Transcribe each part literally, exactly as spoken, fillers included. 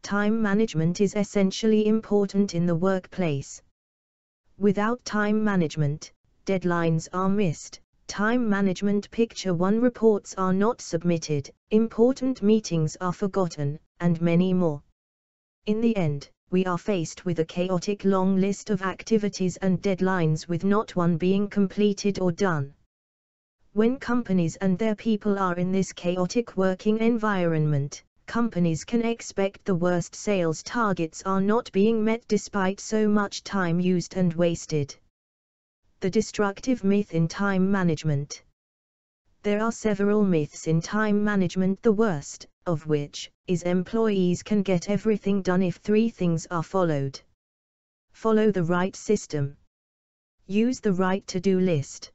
Time management is essentially important in the workplace. Without time management, deadlines are missed, time management picture one reports are not submitted, important meetings are forgotten, and many more. In the end, we are faced with a chaotic long list of activities and deadlines with not one being completed or done. When companies and their people are in this chaotic working environment, companies can expect the worst. Sales targets are not being met despite so much time used and wasted. The destructive myth in time management. There are several myths in time management, the worst of which is employees can get everything done if three things are followed. Follow the right system. Use the right to-do list.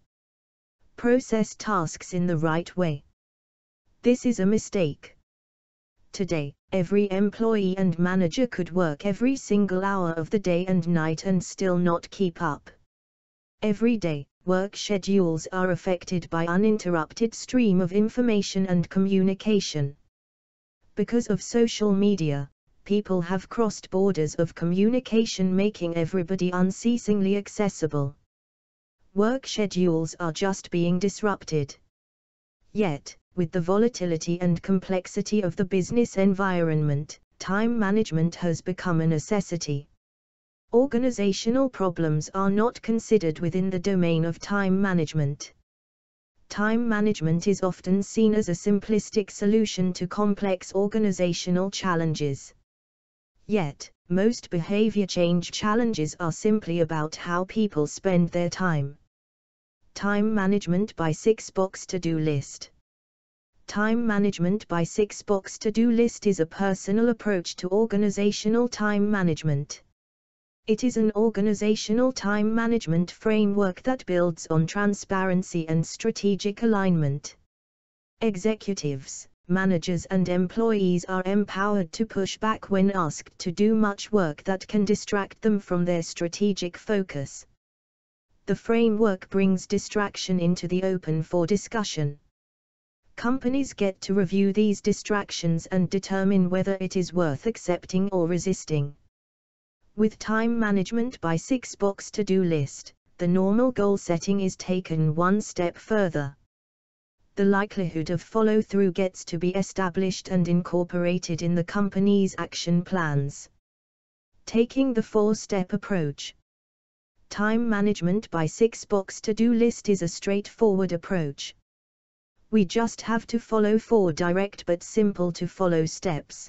Process tasks in the right way. This is a mistake. Today, every employee and manager could work every single hour of the day and night and still not keep up. Every day, work schedules are affected by uninterrupted stream of information and communication. Because of social media, people have crossed borders of communication, making everybody unceasingly accessible. Work schedules are just being disrupted. Yet, with the volatility and complexity of the business environment, time management has become a necessity. Organizational problems are not considered within the domain of time management. Time management is often seen as a simplistic solution to complex organizational challenges. Yet, most behavior change challenges are simply about how people spend their time. Time management by six box to-do list. Time management by six box to-do list is a personal approach to organizational time management. It is an organizational time management framework that builds on transparency and strategic alignment. Executives, managers and employees are empowered to push back when asked to do much work that can distract them from their strategic focus. The framework brings distraction into the open for discussion. Companies get to review these distractions and determine whether it is worth accepting or resisting. With time management by six box to-do list, the normal goal setting is taken one step further. The likelihood of follow-through gets to be established and incorporated in the company's action plans. Taking the four-step approach. Time management by six box to-do list is a straightforward approach. We just have to follow four direct but simple to follow steps.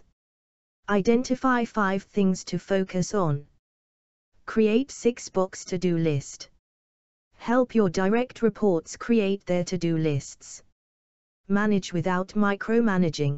Identify five things to focus on. Create six box to-do list. Help your direct reports create their to-do lists. Manage without micromanaging.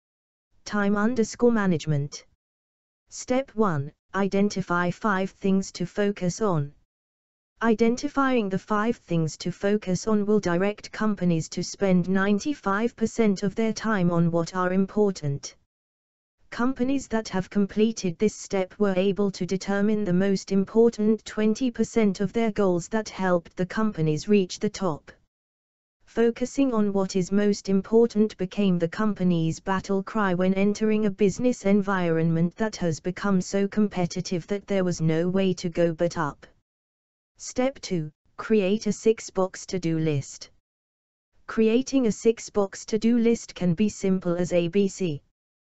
Time underscore management. Step one. Identify five things to focus on. Identifying the five things to focus on will direct companies to spend ninety-five percent of their time on what are important. Companies that have completed this step were able to determine the most important twenty percent of their goals that helped the companies reach the top. Focusing on what is most important became the company's battle cry when entering a business environment that has become so competitive that there was no way to go but up. Step two. Create a six-box to-do list. Creating a six-box to-do list can be simple as A B C.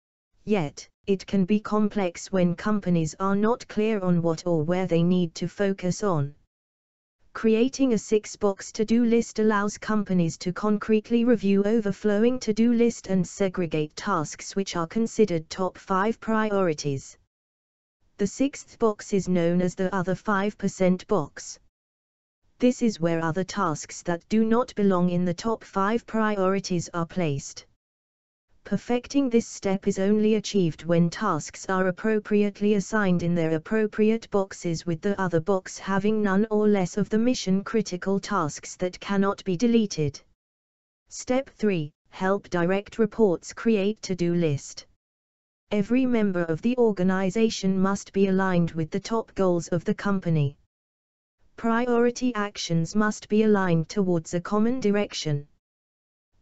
Yet, it can be complex when companies are not clear on what or where they need to focus on. Creating a six-box to-do list allows companies to concretely review overflowing to-do list and segregate tasks which are considered top five priorities. The sixth box is known as the other five percent box. This is where other tasks that do not belong in the top five priorities are placed. Perfecting this step is only achieved when tasks are appropriately assigned in their appropriate boxes, with the other box having none or less of the mission-critical tasks that cannot be deleted. Step three. Help direct reports create to-do list. Every member of the organization must be aligned with the top goals of the company. Priority actions must be aligned towards a common direction.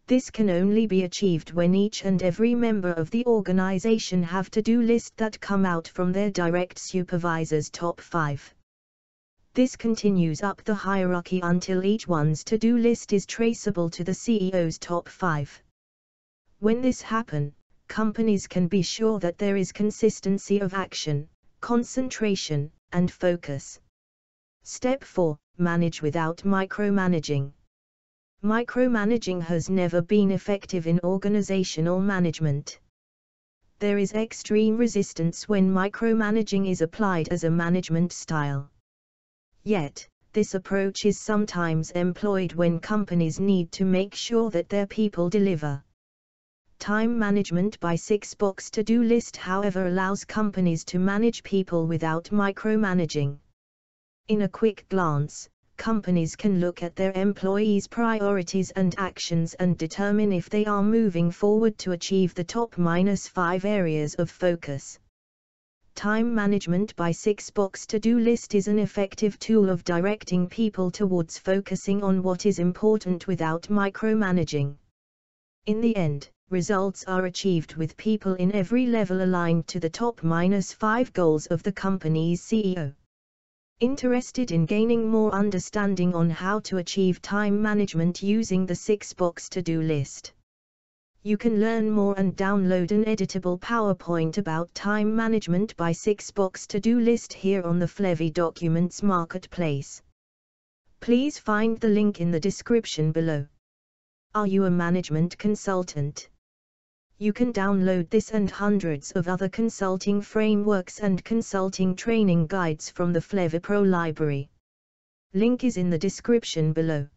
This can only be achieved when each and every member of the organization have to-do list that come out from their direct supervisor's top five. This continues up the hierarchy until each one's to-do list is traceable to the C E O's top five. When this happens, companies can be sure that there is consistency of action, concentration, and focus. Step four. Manage without micromanaging. Micromanaging has never been effective in organizational management. There is extreme resistance when micromanaging is applied as a management style. Yet, this approach is sometimes employed when companies need to make sure that their people deliver. Time management by six-box to-do list, however, allows companies to manage people without micromanaging. In a quick glance, companies can look at their employees' priorities and actions and determine if they are moving forward to achieve the top minus five areas of focus. Time management by six-box to-do list is an effective tool of directing people towards focusing on what is important without micromanaging. In the end, results are achieved with people in every level aligned to the top minus five goals of the company's C E O. Interested in gaining more understanding on how to achieve time management using the six-box to-do list? You can learn more and download an editable PowerPoint about time management by six-box to-do list here on the Flevy Documents Marketplace. Please find the link in the description below. Are you a management consultant? You can download this and hundreds of other consulting frameworks and consulting training guides from the Flevy Pro library. Link is in the description below.